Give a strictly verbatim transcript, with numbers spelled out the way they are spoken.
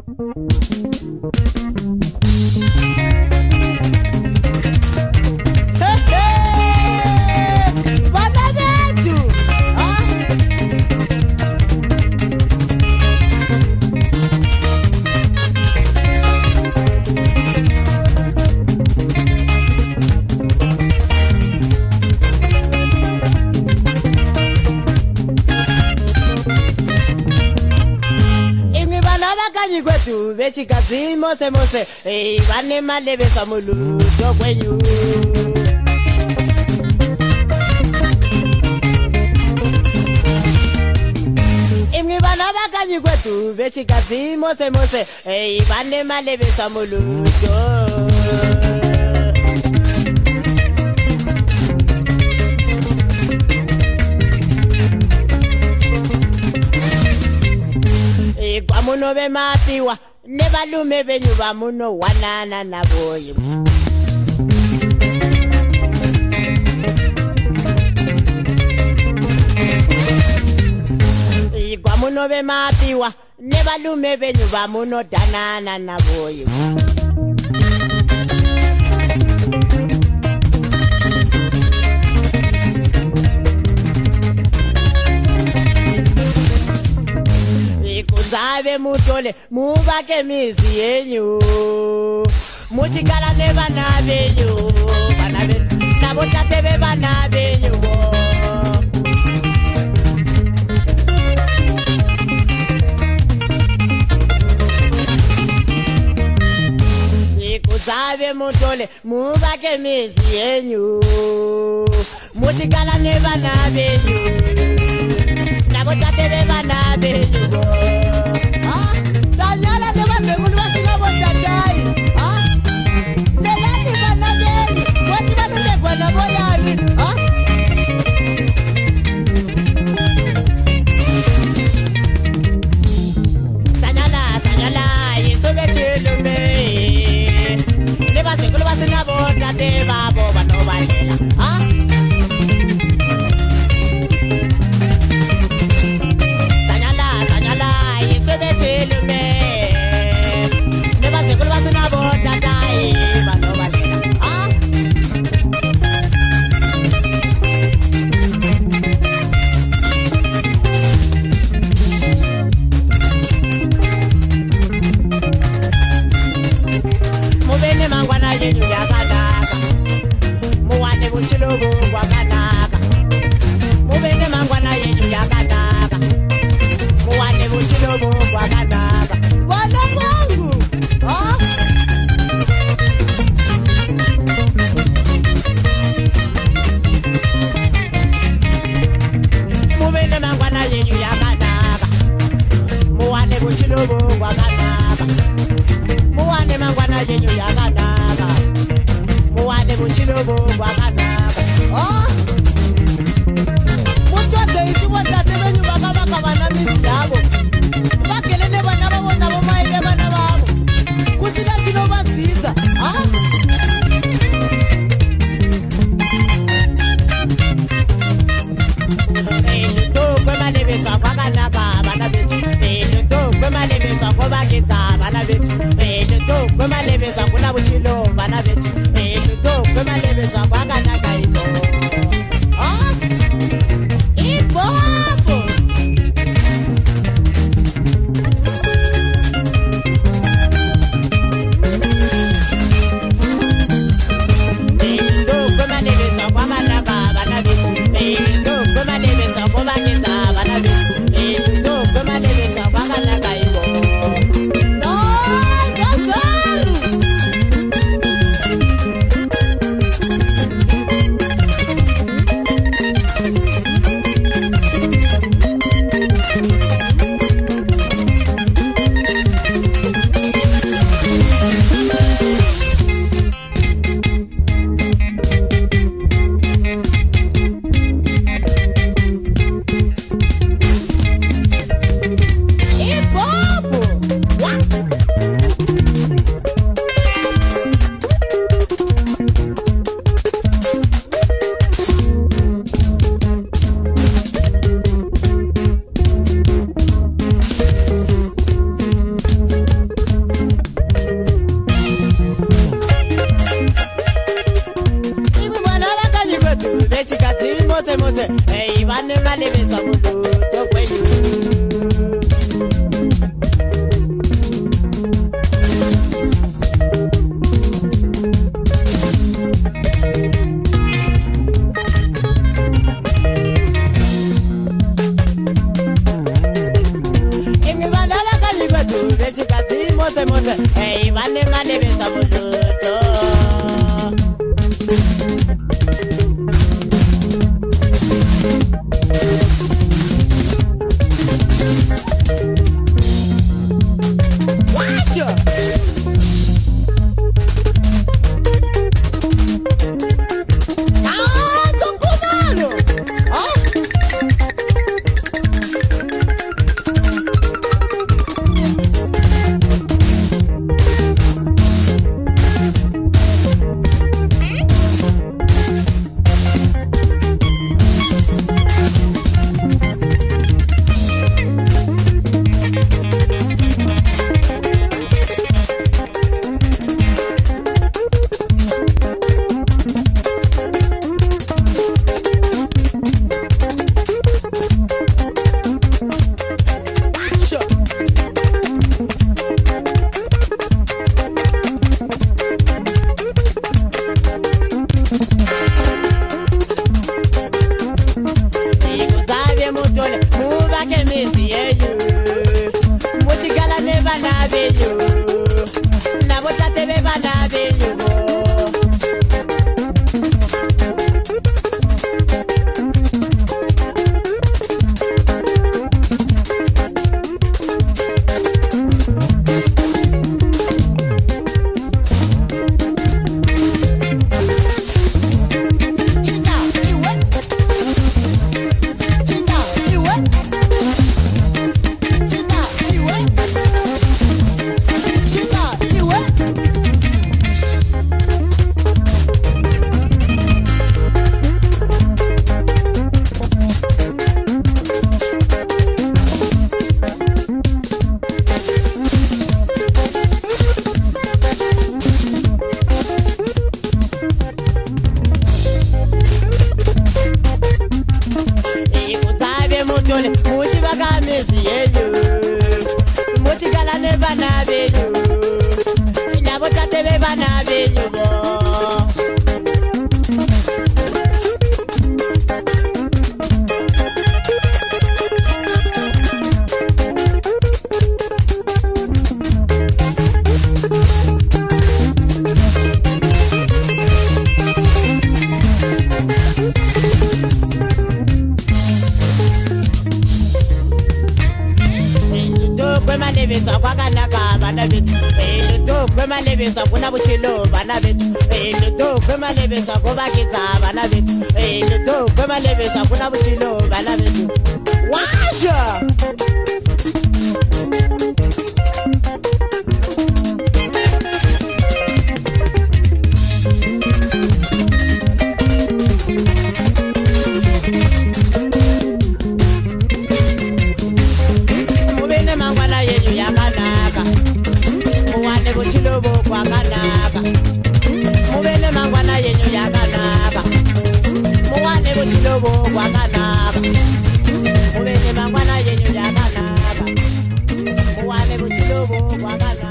Vechikazi mose mose eh vane malebe samulu dokwenyu Imni bana bakanyi kwetu vechikazi mose mose eh vane malebe samulu do Kwamuno be matiwa nebalume benyu bamuno wanana naboyi Kwamuno be matiwa nebalume benyu bamuno danana naboyi Zabe mutole mubake mizi yenyu muchikala ne bana benyu bana benyu nabo tate be bana benyu Zabe mutole mubake mizi yenyu muchikala ne bana benyu nabo tate be bana benyu Danyala de base mulwa singa botadai ha Nelani bana beni wati bana de kwana boyani ha Danyala danyala yeso bechelume Ne base kulwa singa botadai babo bano balela ha Danyala danyala yeso bechelume Mubene mangwana yenyu yakanaka Muwane buchilogo wakanaka Mubene mangwana yenyu yakanaka Muwane buchilogo wakanaka Wana kwangu ha Mubene mangwana yenyu yakanaka Muwane buchilogo wakanaka Muwane mangwana yenyu yakanaka Muwane buchilogo wakanaka Oh Mutode isi watate benyu bakabaka bana misi yabo Bakele ne bana babo nabo maile bana babo Kusina chino basiza Ha Eluto kwe malebesa wakanaka bana betu Eluto kwe malebesa kwa bakita bana betu Eluto kwe malebesa kuna buchilo bana betu Eluto kwe malebesa wakana mose mose hey bane mane besa buluto Washa Ah, tukumano Ah Muchi baka mesi yenyu Muchi gala ne bana benyu Nabo tate be bana benyu bo Malebisa kwakanaka bana betu Eluto kwe malebisa kuna buchilo bana betu Eluto kwe malebisa kubakita bana betu Eluto kwe malebisa kuna buchilo bana betu Washa! Buchilobo kwa kanaka Mubele mangwana yenyu ya kanaka Muwane buchilobo kwa kanaka Mubele mangwana yenyu ya kanaka Muwane buchilobo kwa kanaka